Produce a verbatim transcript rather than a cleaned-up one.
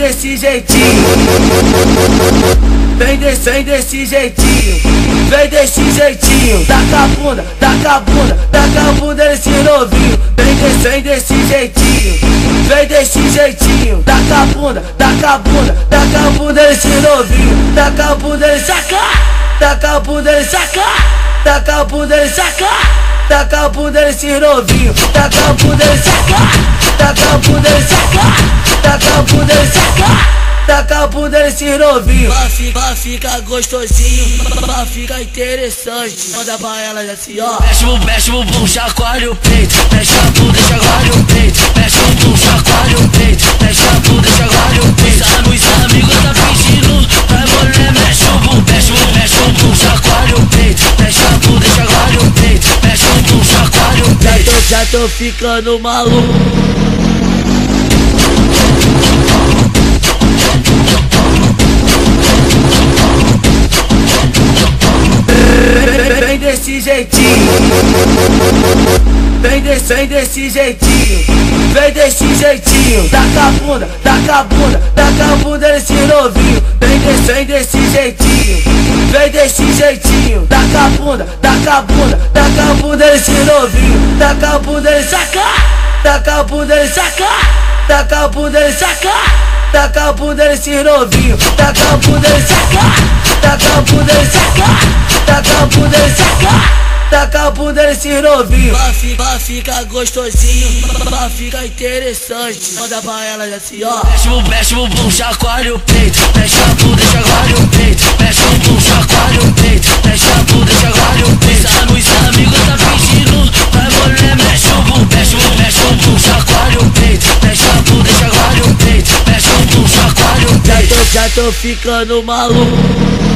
desse jeitinho, vem desse, vem desse jeitinho, vem desse jeitinho. Taca a bunda, taca a bunda, taca a bunda nesse novinho. Vem desse, vem desse jeitinho, vem desse jeitinho. Taca a bunda, taca a bunda, taca a bunda nesse novinho. Taca a bunda nesse saca, taca a bunda nesse saca, taca a bunda nesse saca, taca a bunda nesse novinho. Taca a bunda nesse saca, taca a bunda nesse saca, taca a bunda nesse saca, taca a bunda nesse novinho. Pra ficar, fica gostosinho, pra ficar interessante. Manda pra ela assim, ó. Mexe o, mexe o bumbum, chacoalha o peito. Mexe a bunda, chacoalha o peito. Mexe o bumbum, chacoalha o peito. Mexe a bunda, chacoalha o peito. Os amigos tá pedindo pra mulher. Mexe o bumbum, mexe o, mexe o bumbum, chacoalha o peito. Mexe a bunda, chacoalha o peito. Mexe o bumbum, chacoalha o peito. Já tô, já tô ficando maluco. Vem desse jeitinho, vem desse, vem desse jeitinho, vem desse jeitinho. Taca a bunda, taca a bunda, taca a bunda nesse novinho. Vem desse, vem desse jeitinho, vem desse jeitinho. Taca a bunda, taca a bunda, taca a bunda nesse novinho. Taca a bunda nesse saca, taca a bunda nesse saca, taca a bunda nesse saca, taca a bunda nesse novinho. Taca a bunda nesse saca, taca a bunda nesse saca, taca a bunda nesse saca, taca a bunda nesse novinho. Pra ficar, fica gostosinho, pra ficar interessante. Manda pra ela assim, ó. Mexe o, mexe o bumbum, chacoalha o peito. Mexe a bunda, chacoalha o peito. Mexe o bumbum, chacoalha o peito. Mexe a bunda, chacoalha o peito. Os amigos tá pedindo pra mulher. Mexe o bumbum, mexe o, mexe o bumbum, chacoalha o peito. Mexe a bunda, chacoalha o peito. Mexe o bumbum, chacoalha o peito. Já tô, já tô ficando maluco.